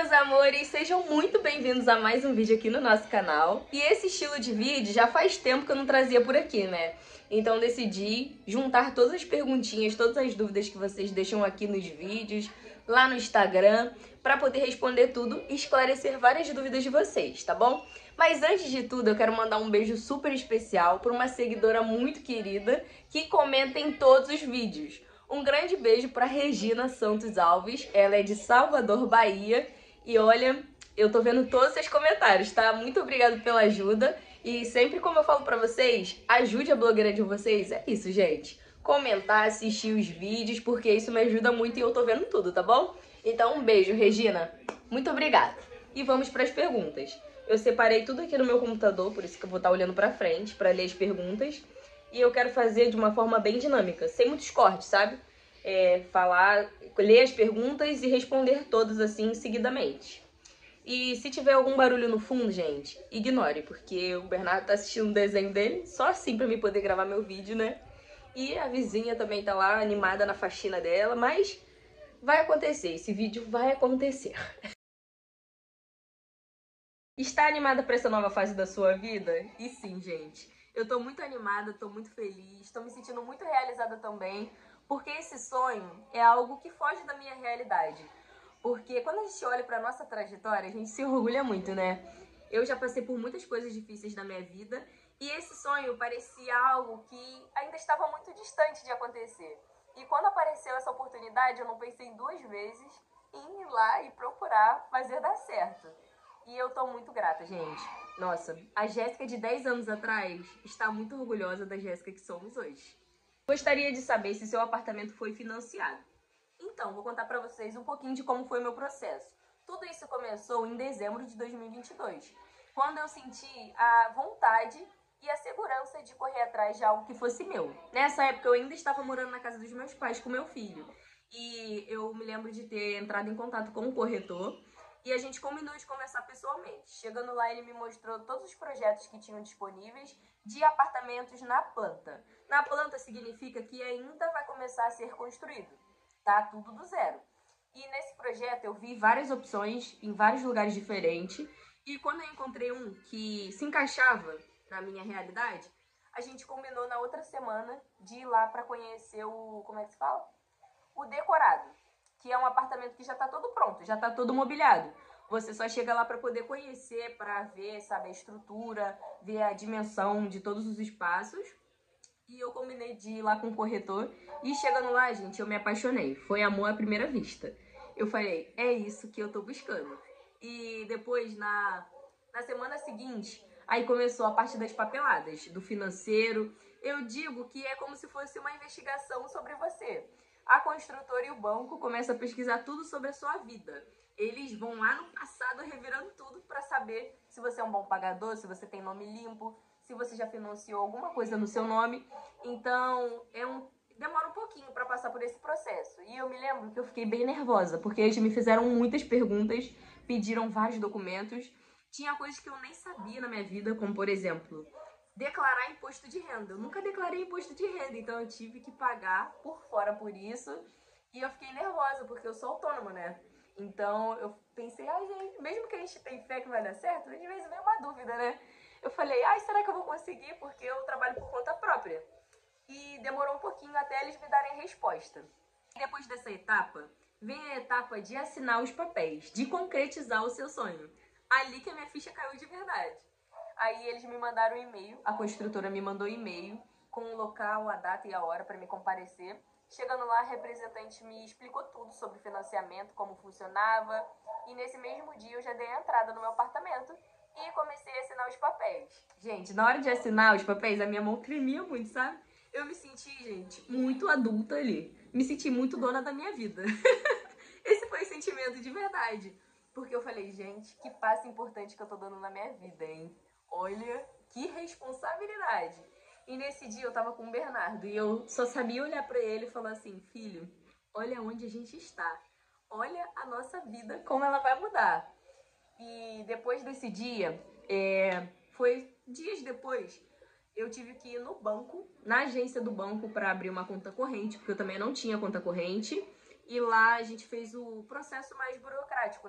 meus amores, sejam muito bem-vindos a mais um vídeo aqui no nosso canal. E esse estilo de vídeo já faz tempo que eu não trazia por aqui, né? Então decidi juntar todas as perguntinhas, todas as dúvidas que vocês deixam aqui nos vídeos, lá no Instagram, para poder responder tudo e esclarecer várias dúvidas de vocês, tá bom? Mas antes de tudo, eu quero mandar um beijo super especial para uma seguidora muito querida que comenta em todos os vídeos. Um grande beijo para Regina Santos Alves, ela é de Salvador, Bahia. E olha, eu tô vendo todos os seus comentários, tá? Muito obrigada pela ajuda. E sempre como eu falo pra vocês, ajude a blogueira de vocês. É isso, gente. Comentar, assistir os vídeos, porque isso me ajuda muito e eu tô vendo tudo, tá bom? Então um beijo, Regina. Muito obrigada. E vamos para as perguntas. Eu separei tudo aqui no meu computador, por isso que eu vou estar olhando pra frente pra ler as perguntas. E eu quero fazer de uma forma bem dinâmica, sem muitos cortes, sabe? Falar, ler as perguntas e responder todas assim seguidamente. E se tiver algum barulho no fundo, gente, ignore, porque o Bernardo tá assistindo o desenho dele, só assim pra mim poder gravar meu vídeo, né? E a vizinha também tá lá animada na faxina dela, mas vai acontecer, esse vídeo vai acontecer. Está animada para essa nova fase da sua vida? E sim, gente. Eu tô muito animada, tô muito feliz, tô me sentindo muito realizada também, porque esse sonho é algo que foge da minha realidade. Porque quando a gente olha pra nossa trajetória, a gente se orgulha muito, né? Eu já passei por muitas coisas difíceis na minha vida e esse sonho parecia algo que ainda estava muito distante de acontecer. E quando apareceu essa oportunidade, eu não pensei duas vezes em ir lá e procurar fazer dar certo. E eu tô muito grata, gente. Nossa, a Jéssica de 10 anos atrás está muito orgulhosa da Jéssica que somos hoje. Gostaria de saber se seu apartamento foi financiado. Então, vou contar pra vocês um pouquinho de como foi o meu processo. Tudo isso começou em dezembro de 2022, quando eu senti a vontade e a segurança de correr atrás de algo que fosse meu. Nessa época, eu ainda estava morando na casa dos meus pais com meu filho. E eu me lembro de ter entrado em contato com o corretor e a gente combinou de conversar pessoalmente. Chegando lá, ele me mostrou todos os projetos que tinham disponíveis de apartamentos na planta. Na planta significa que ainda vai começar a ser construído, tá? Tudo do zero. E nesse projeto eu vi várias opções em vários lugares diferentes. E quando eu encontrei um que se encaixava na minha realidade, a gente combinou na outra semana de ir lá para conhecer o... como é que se fala? O decorado, que é um apartamento que já tá todo pronto, já tá todo mobiliado. Você só chega lá para poder conhecer, para ver, sabe, a estrutura, ver a dimensão de todos os espaços. E eu combinei de ir lá com o corretor. E chegando lá, gente, eu me apaixonei. Foi amor à primeira vista. Eu falei, é isso que eu tô buscando. E depois, na semana seguinte, aí começou a parte das papeladas, do financeiro. Eu digo que é como se fosse uma investigação sobre você. A construtora e o banco começam a pesquisar tudo sobre a sua vida. Eles vão lá no passado revirando tudo para saber se você é um bom pagador, se você tem nome limpo, se você já financiou alguma coisa no seu nome. Então, demora um pouquinho para passar por esse processo. E eu me lembro que eu fiquei bem nervosa, porque eles me fizeram muitas perguntas, pediram vários documentos. Tinha coisas que eu nem sabia na minha vida, como, por exemplo, declarar imposto de renda. Eu nunca declarei imposto de renda, então eu tive que pagar por fora por isso. E eu fiquei nervosa, porque eu sou autônoma, né? Então eu pensei, ai gente, mesmo que a gente tenha fé que vai dar certo, às vezes vem uma dúvida, né? Eu falei, ai, será que eu vou conseguir? Porque eu trabalho por conta própria. E demorou um pouquinho até eles me darem resposta. Depois dessa etapa, vem a etapa de assinar os papéis, de concretizar o seu sonho. Ali que a minha ficha caiu de verdade. Aí eles me mandaram um e-mail, a construtora me mandou um e-mail com o local, a data e a hora para me comparecer. Chegando lá, a representante me explicou tudo sobre financiamento, como funcionava. E nesse mesmo dia eu já dei a entrada no meu apartamento e comecei a assinar os papéis. Gente, na hora de assinar os papéis, a minha mão tremia muito, sabe? Eu me senti, gente, muito adulta ali. Me senti muito dona da minha vida. Esse foi o sentimento de verdade. Porque eu falei, gente, que passo importante que eu tô dando na minha vida, hein? Olha, que responsabilidade. E nesse dia eu tava com o Bernardo e eu só sabia olhar pra ele e falar assim, filho, olha onde a gente está. Olha a nossa vida, como ela vai mudar. E depois desse dia, foi dias depois, eu tive que ir no banco, na agência do banco, para abrir uma conta corrente, porque eu também não tinha conta corrente. E lá a gente fez o processo mais burocrático, né?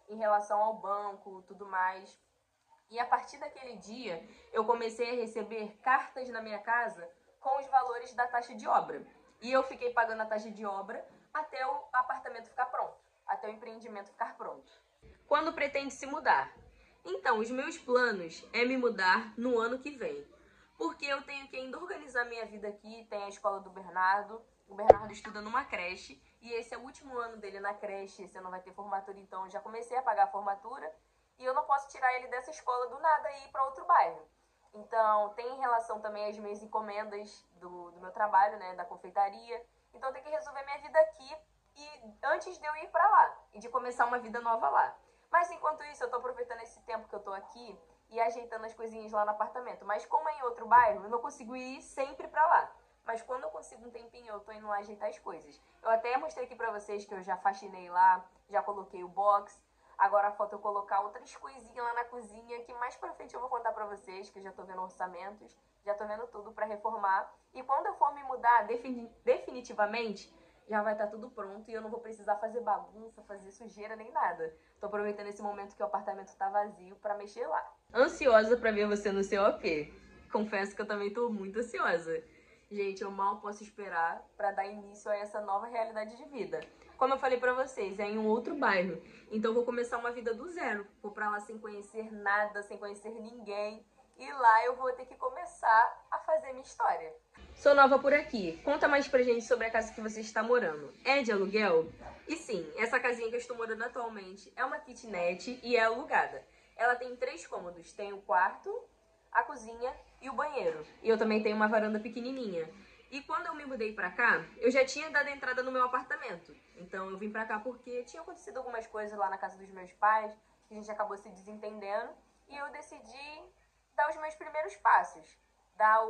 em relação ao banco, tudo mais. E a partir daquele dia, eu comecei a receber cartas na minha casa com os valores da taxa de obra. E eu fiquei pagando a taxa de obra até o apartamento ficar pronto, até o empreendimento ficar pronto. Quando pretende se mudar? Então, os meus planos é me mudar no ano que vem. Porque eu tenho que ainda organizar minha vida aqui, tem a escola do Bernardo. O Bernardo estuda numa creche e esse é o último ano dele na creche, esse ano vai ter formatura, então eu já comecei a pagar a formatura. E eu não posso tirar ele dessa escola do nada e ir para outro bairro. Então, tem em relação também às minhas encomendas do meu trabalho, né, da confeitaria. Então, eu tenho que resolver minha vida aqui e antes de eu ir para lá e de começar uma vida nova lá. Mas, enquanto isso, eu tô aproveitando esse tempo que eu tô aqui e ajeitando as coisinhas lá no apartamento. Mas, como é em outro bairro, eu não consigo ir sempre para lá. Mas, quando eu consigo um tempinho, eu tô indo lá ajeitar as coisas. Eu até mostrei aqui pra vocês que eu já faxinei lá, já coloquei o box. Agora falta eu colocar outras coisinhas lá na cozinha, que mais pra frente eu vou contar pra vocês, que eu já tô vendo orçamentos, já tô vendo tudo pra reformar. E quando eu for me mudar definitivamente, já vai estar tudo pronto e eu não vou precisar fazer bagunça, fazer sujeira nem nada. Tô aproveitando esse momento que o apartamento tá vazio pra mexer lá. Ansiosa pra ver você no seu AP. Confesso que eu também tô muito ansiosa. Gente, eu mal posso esperar pra dar início a essa nova realidade de vida. Como eu falei pra vocês, é em um outro bairro. Então eu vou começar uma vida do zero. Vou pra lá sem conhecer nada, sem conhecer ninguém. E lá eu vou ter que começar a fazer minha história. Sou nova por aqui. Conta mais pra gente sobre a casa que você está morando. É de aluguel? E sim, essa casinha que eu estou morando atualmente é uma kitnet e é alugada. Ela tem 3 cômodos. Tem o quarto, a cozinha e o banheiro. E eu também tenho uma varanda pequenininha. E quando eu me mudei pra cá, eu já tinha dado entrada no meu apartamento. Então eu vim pra cá porque tinha acontecido algumas coisas lá na casa dos meus pais, que a gente acabou se desentendendo, e eu decidi dar os meus primeiros passos. Dar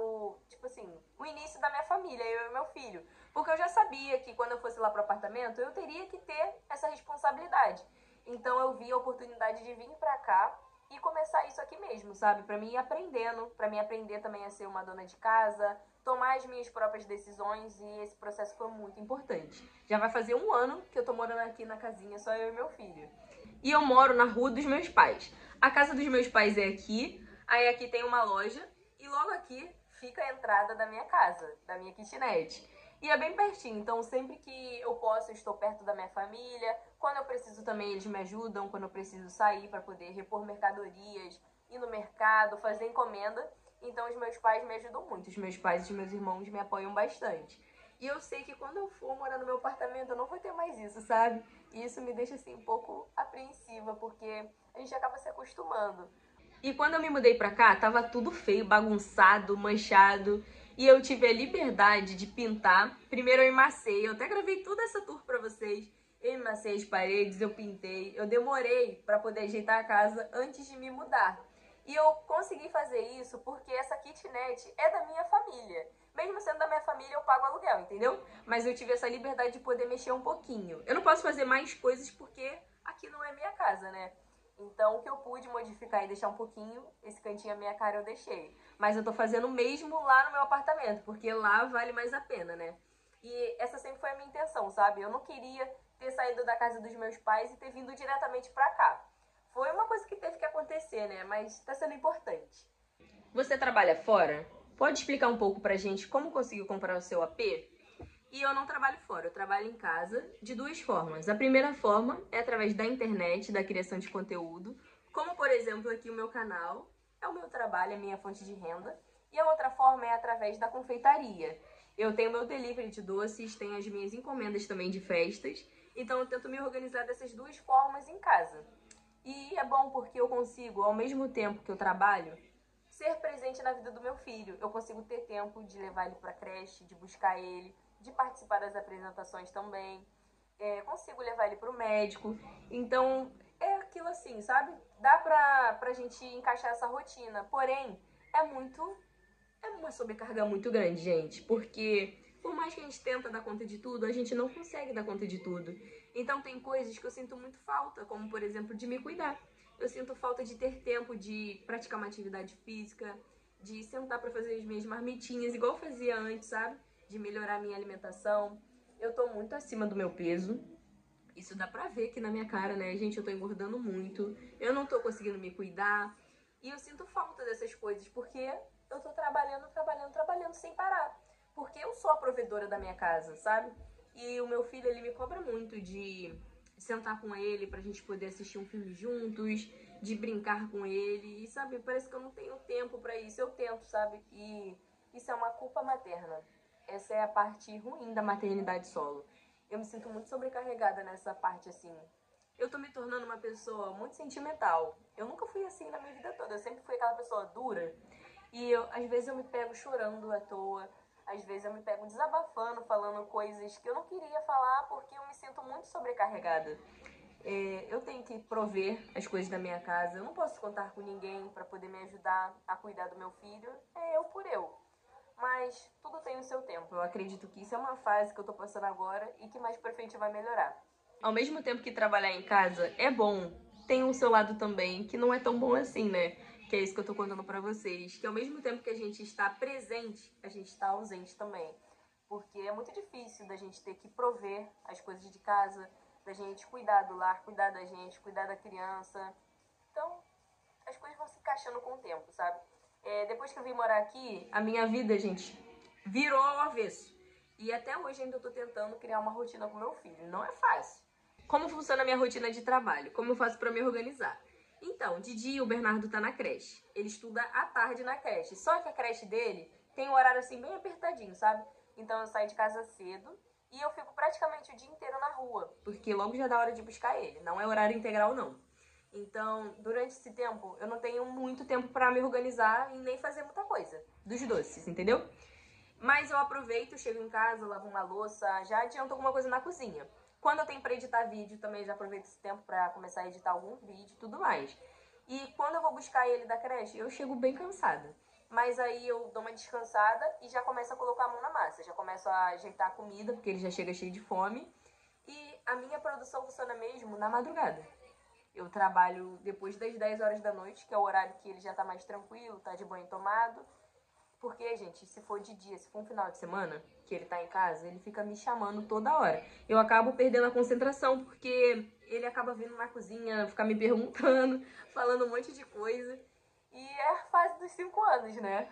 o início da minha família, eu e meu filho. Porque eu já sabia que quando eu fosse lá pro apartamento, eu teria que ter essa responsabilidade. Então eu vi a oportunidade de vir pra cá e começar isso aqui mesmo, sabe? Pra mim ir aprendendo, pra mim aprender também a ser uma dona de casa, tomar as minhas próprias decisões, e esse processo foi muito importante. Já vai fazer 1 ano que eu tô morando aqui na casinha, só eu e meu filho. E eu moro na rua dos meus pais. A casa dos meus pais é aqui, aí aqui tem uma loja e logo aqui fica a entrada da minha casa, da minha kitnet. E é bem pertinho, então sempre que eu posso, eu estou perto da minha família. Quando eu preciso também, eles me ajudam. Quando eu preciso sair para poder repor mercadorias, ir no mercado, fazer encomenda. Então os meus pais me ajudam muito. Os meus pais e os meus irmãos me apoiam bastante. E eu sei que quando eu for morar no meu apartamento, eu não vou ter mais isso, sabe? E isso me deixa assim um pouco apreensiva, porque a gente acaba se acostumando. E quando eu me mudei pra cá, tava tudo feio, bagunçado, manchado. E eu tive a liberdade de pintar. Primeiro eu emassei, eu até gravei toda essa tour pra vocês. Eu emassei as paredes, eu pintei. Eu demorei pra poder ajeitar a casa antes de me mudar. E eu consegui fazer isso porque essa kitnet é da minha família. Mesmo sendo da minha família, eu pago aluguel, entendeu? Mas eu tive essa liberdade de poder mexer um pouquinho. Eu não posso fazer mais coisas porque aqui não é minha casa, né? Então, o que eu pude modificar e deixar um pouquinho, esse cantinho à minha cara eu deixei. Mas eu tô fazendo mesmo lá no meu apartamento, porque lá vale mais a pena, né? E essa sempre foi a minha intenção, sabe? Eu não queria ter saído da casa dos meus pais e ter vindo diretamente pra cá. Foi uma coisa que teve que acontecer, né? Mas tá sendo importante. Você trabalha fora? Pode explicar um pouco pra gente como conseguiu comprar o seu AP? E eu não trabalho fora, eu trabalho em casa de 2 formas. A primeira forma é através da internet, da criação de conteúdo, como por exemplo aqui o meu canal, é o meu trabalho, é a minha fonte de renda. E a outra forma é através da confeitaria. Eu tenho meu delivery de doces, tenho as minhas encomendas também de festas, então eu tento me organizar dessas 2 formas em casa. E é bom porque eu consigo, ao mesmo tempo que eu trabalho, ser presente na vida do meu filho. Eu consigo ter tempo de levar ele pra creche, de buscar ele, de participar das apresentações também. Consigo levar ele pro médico. Então, é aquilo assim, sabe? Dá pra gente encaixar essa rotina. Porém, é uma sobrecarga muito grande, gente. Porque por mais que a gente tenta dar conta de tudo, a gente não consegue dar conta de tudo. Então tem coisas que eu sinto muito falta, como por exemplo, de me cuidar. Eu sinto falta de ter tempo de praticar uma atividade física, de sentar pra fazer as minhas marmitinhas, igual eu fazia antes, sabe? De melhorar a minha alimentação. Eu tô muito acima do meu peso. Isso dá pra ver aqui na minha cara, né? Gente, eu tô engordando muito, eu não tô conseguindo me cuidar. E eu sinto falta dessas coisas, porque eu tô trabalhando sem parar. Porque eu sou a provedora da minha casa, sabe? E o meu filho, ele me cobra muito de sentar com ele pra gente poder assistir um filme juntos, de brincar com ele. E, sabe, parece que eu não tenho tempo pra isso. Eu tento, sabe? E isso é uma culpa materna. Essa é a parte ruim da maternidade solo. Eu me sinto muito sobrecarregada nessa parte, assim. Eu tô me tornando uma pessoa muito sentimental. Eu nunca fui assim na minha vida toda. Eu sempre fui aquela pessoa dura. E às vezes eu me pego chorando à toa. Às vezes eu me pego desabafando, falando coisas que eu não queria falar porque eu me sinto muito sobrecarregada. Eu tenho que prover as coisas da minha casa. Eu não posso contar com ninguém para poder me ajudar a cuidar do meu filho. É eu por eu. Mas tudo tem o seu tempo. Eu acredito que isso é uma fase que eu tô passando agora e que mais pra frente vai melhorar. Ao mesmo tempo que trabalhar em casa é bom, tem o seu lado também que não é tão bom assim, né? Que é isso que eu tô contando pra vocês. Que ao mesmo tempo que a gente está presente, a gente está ausente também. Porque é muito difícil da gente ter que prover as coisas de casa, da gente cuidar do lar, cuidar da gente, cuidar da criança. Então, as coisas vão se encaixando com o tempo, sabe? Depois que eu vim morar aqui, a minha vida, gente, virou ao avesso. E até hoje ainda eu tô tentando criar uma rotina com meu filho. Não é fácil. Como funciona a minha rotina de trabalho? Como eu faço pra me organizar? Então, de dia o Bernardo tá na creche. Ele estuda à tarde na creche. Só que a creche dele tem um horário assim bem apertadinho, sabe? Então eu saio de casa cedo e eu fico praticamente o dia inteiro na rua. Porque logo já dá hora de buscar ele. Não é horário integral, não. Então, durante esse tempo, eu não tenho muito tempo pra me organizar e nem fazer muita coisa dos doces, entendeu? Mas eu aproveito, chego em casa, lavo uma louça, já adianto alguma coisa na cozinha. Quando eu tenho pra editar vídeo, também já aproveito esse tempo pra começar a editar algum vídeo e tudo mais. E quando eu vou buscar ele da creche, eu chego bem cansada. Mas aí eu dou uma descansada e já começo a colocar a mão na massa. Já começo a ajeitar a comida, porque ele já chega cheio de fome. E a minha produção funciona mesmo na madrugada. Eu trabalho depois das 10 horas da noite, que é o horário que ele já tá mais tranquilo, tá de banho tomado. Porque, gente, se for de dia, se for um final de semana, que ele tá em casa, ele fica me chamando toda hora. Eu acabo perdendo a concentração, porque ele acaba vindo na cozinha, ficar me perguntando, falando um monte de coisa. E é a fase dos 5 anos, né?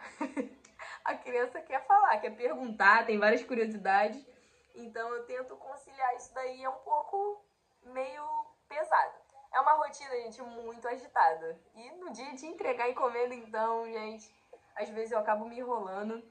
A criança quer falar, quer perguntar, tem várias curiosidades. Então eu tento conciliar isso daí, é um pouco meio pesado. É uma rotina, gente, muito agitada. E no dia de entregar encomenda, então, gente, às vezes eu acabo me enrolando.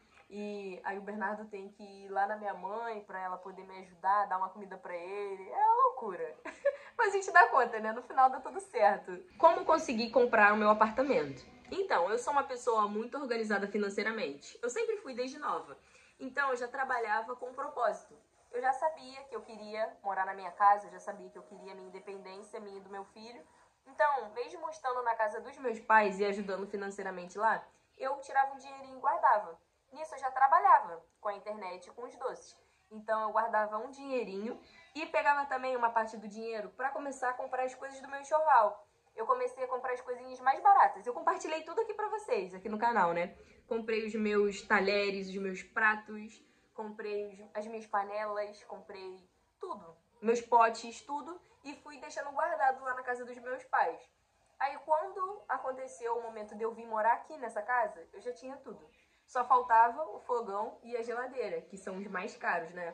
E aí o Bernardo tem que ir lá na minha mãe pra ela poder me ajudar, dar uma comida pra ele. É uma loucura. Mas a gente dá conta, né? No final dá tudo certo. Como conseguir comprar o meu apartamento? Então, eu sou uma pessoa muito organizada financeiramente. Eu sempre fui desde nova. Então, eu já trabalhava com um propósito. Eu já sabia que eu queria morar na minha casa, eu já sabia que eu queria minha independência, minha e do meu filho. Então, mesmo estando na casa dos meus pais e ajudando financeiramente lá, eu tirava um dinheirinho e guardava. Nisso eu já trabalhava com a internet e com os doces. Então eu guardava um dinheirinho e pegava também uma parte do dinheiro para começar a comprar as coisas do meu enxoval. Eu comecei a comprar as coisinhas mais baratas. Eu compartilhei tudo aqui pra vocês, aqui no canal, né? Comprei os meus talheres, os meus pratos, comprei as minhas panelas, comprei tudo. Meus potes, tudo. E fui deixando guardado lá na casa dos meus pais. Aí quando aconteceu o momento de eu vir morar aqui nessa casa, eu já tinha tudo. Só faltava o fogão e a geladeira, que são os mais caros, né?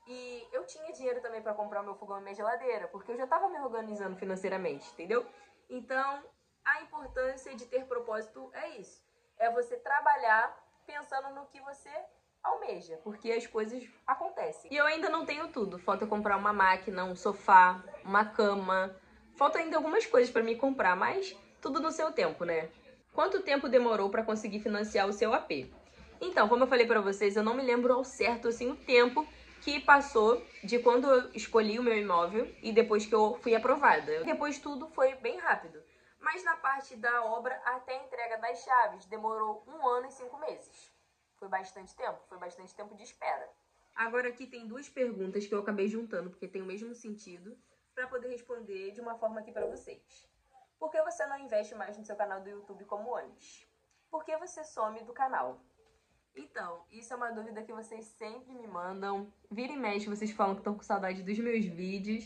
E eu tinha dinheiro também para comprar o meu fogão e minha geladeira, porque eu já estava me organizando financeiramente, entendeu? Então, a importância de ter propósito é isso. É você trabalhar pensando no que você almeja, porque as coisas acontecem. E eu ainda não tenho tudo. Falta eu comprar uma máquina, um sofá, uma cama. Falta ainda algumas coisas para me comprar, mas tudo no seu tempo, né? Quanto tempo demorou para conseguir financiar o seu AP? Então, como eu falei para vocês, eu não me lembro ao certo assim o tempo que passou de quando eu escolhi o meu imóvel e depois que eu fui aprovada. Depois tudo foi bem rápido. Mas na parte da obra até a entrega das chaves demorou 1 ano e 5 meses. Foi bastante tempo de espera. Agora aqui tem duas perguntas que eu acabei juntando porque tem o mesmo sentido para poder responder de uma forma aqui para vocês. Por que você não investe mais no seu canal do YouTube como antes? Por que você some do canal? Então, isso é uma dúvida que vocês sempre me mandam. Vira e mexe, vocês falam que estão com saudade dos meus vídeos.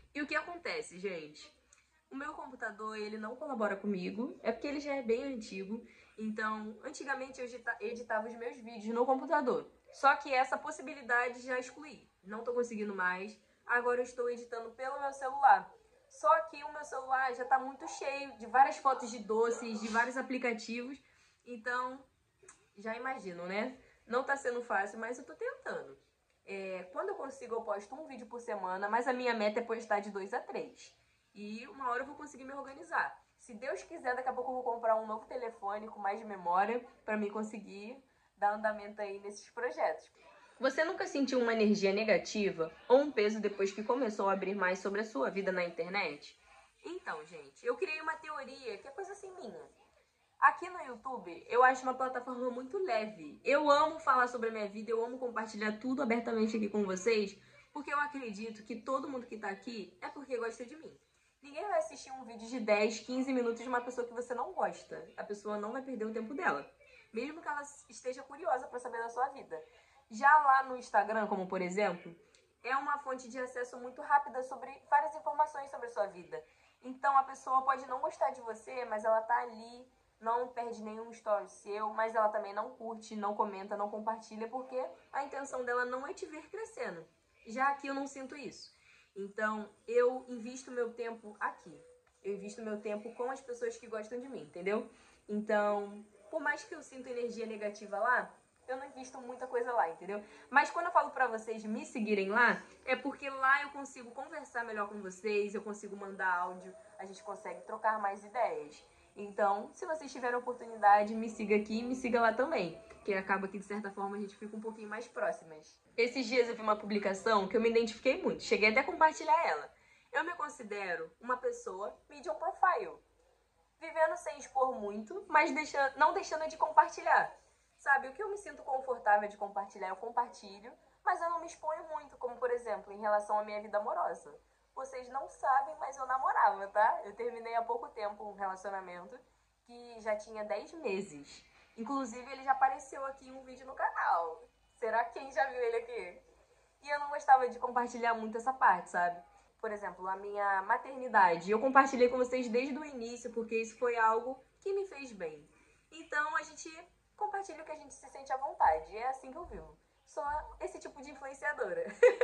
E o que acontece, gente? O meu computador, ele não colabora comigo, é porque ele já é bem antigo. Então, antigamente eu editava os meus vídeos no computador. Só que essa possibilidade já excluí. Não tô conseguindo mais. Agora eu estou editando pelo meu celular. Só que o meu celular já tá muito cheio de várias fotos de doces, de vários aplicativos. Então, já imagino, né? Não tá sendo fácil, mas eu tô tentando. Quando eu consigo, eu posto um vídeo por semana, mas a minha meta é postar de 2 a 3. E uma hora eu vou conseguir me organizar. Se Deus quiser, daqui a pouco eu vou comprar um novo telefone com mais memória para me conseguir dar andamento aí nesses projetos. Você nunca sentiu uma energia negativa ou um peso depois que começou a abrir mais sobre a sua vida na internet? Então, gente, eu criei uma teoria que é coisa assim minha. Aqui no YouTube, eu acho uma plataforma muito leve. Eu amo falar sobre a minha vida, eu amo compartilhar tudo abertamente aqui com vocês, porque eu acredito que todo mundo que tá aqui é porque gosta de mim. Ninguém vai assistir um vídeo de 10, 15 minutos de uma pessoa que você não gosta. A pessoa não vai perder o tempo dela, mesmo que ela esteja curiosa para saber da sua vida. Já lá no Instagram, como por exemplo, é uma fonte de acesso muito rápida sobre várias informações sobre a sua vida. Então a pessoa pode não gostar de você, mas ela tá ali, não perde nenhum story seu, mas ela também não curte, não comenta, não compartilha, porque a intenção dela não é te ver crescendo. Já aqui eu não sinto isso. Então, eu invisto meu tempo aqui. Eu invisto meu tempo com as pessoas que gostam de mim, entendeu? Então, por mais que eu sinta energia negativa lá, eu não invisto muita coisa lá, entendeu? Mas quando eu falo pra vocês me seguirem lá, é porque lá eu consigo conversar melhor com vocês, eu consigo mandar áudio, a gente consegue trocar mais ideias. Então, se vocês tiverem oportunidade, me siga aqui e me siga lá também, que acaba que de certa forma a gente fica um pouquinho mais próximas. Esses dias eu vi uma publicação que eu me identifiquei muito, cheguei até a compartilhar ela. Eu me considero uma pessoa medium profile, vivendo sem expor muito, mas não deixando de compartilhar. Sabe, o que eu me sinto confortável de compartilhar, eu compartilho, mas eu não me exponho muito, como por exemplo, em relação à minha vida amorosa. Vocês não sabem, mas eu namorava, tá? Eu terminei há pouco tempo um relacionamento que já tinha 10 meses. Inclusive, ele já apareceu aqui em um vídeo no canal. Será que quem já viu ele aqui? E eu não gostava de compartilhar muito essa parte, sabe? Por exemplo, a minha maternidade. Eu compartilhei com vocês desde o início, porque isso foi algo que me fez bem. Então, a gente compartilha o que a gente se sente à vontade. É assim que eu vivo. Sou esse tipo de influenciadora.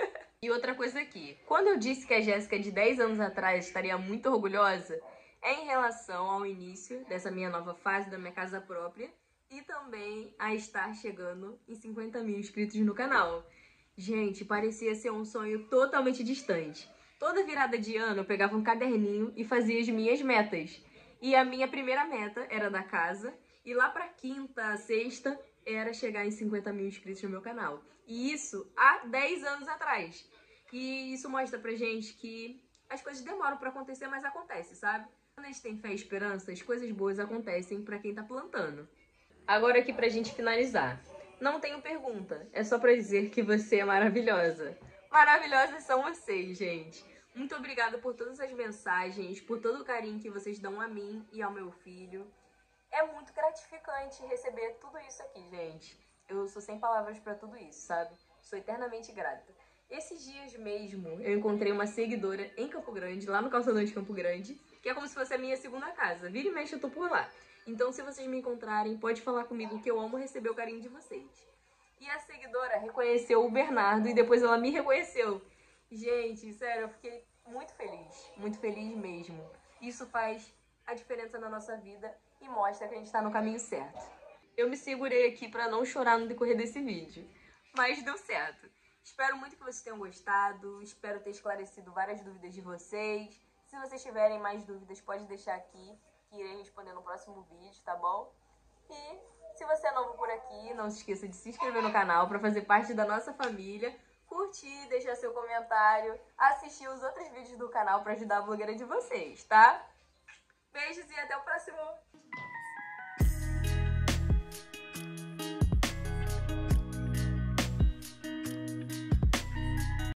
E outra coisa aqui. Quando eu disse que a Jéssica de 10 anos atrás estaria muito orgulhosa, é em relação ao início dessa minha nova fase da minha casa própria e também a estar chegando em 50 mil inscritos no canal. Gente, parecia ser um sonho totalmente distante. Toda virada de ano eu pegava um caderninho e fazia as minhas metas. E a minha primeira meta era da casa, e lá pra quinta, sexta, era chegar em 50 mil inscritos no meu canal. E isso há 10 anos atrás. E isso mostra pra gente que as coisas demoram pra acontecer, mas acontece, sabe? Quando a gente tem fé e esperança, as coisas boas acontecem pra quem tá plantando. Agora aqui pra gente finalizar. Não tenho pergunta, é só pra dizer que você é maravilhosa. Maravilhosas são vocês, gente. Muito obrigada por todas as mensagens, por todo o carinho que vocês dão a mim e ao meu filho. É muito gratificante receber tudo isso aqui, gente. Eu sou sem palavras pra tudo isso, sabe? Sou eternamente grata. Esses dias mesmo, eu encontrei uma seguidora em Campo Grande, lá no Calçadão de Campo Grande, que é como se fosse a minha segunda casa. Vira e mexe, eu tô por lá. Então, se vocês me encontrarem, pode falar comigo que eu amo receber o carinho de vocês. E a seguidora reconheceu o Bernardo e depois ela me reconheceu. Gente, sério, eu fiquei muito feliz mesmo. Isso faz a diferença na nossa vida e mostra que a gente tá no caminho certo. Eu me segurei aqui pra não chorar no decorrer desse vídeo, mas deu certo. Espero muito que vocês tenham gostado, espero ter esclarecido várias dúvidas de vocês. Se vocês tiverem mais dúvidas, pode deixar aqui, que irei responder no próximo vídeo, tá bom? E se você é novo por aqui, não se esqueça de se inscrever no canal para fazer parte da nossa família, curtir, deixar seu comentário, assistir os outros vídeos do canal para ajudar a blogueira de vocês, tá? Beijos e até o próximo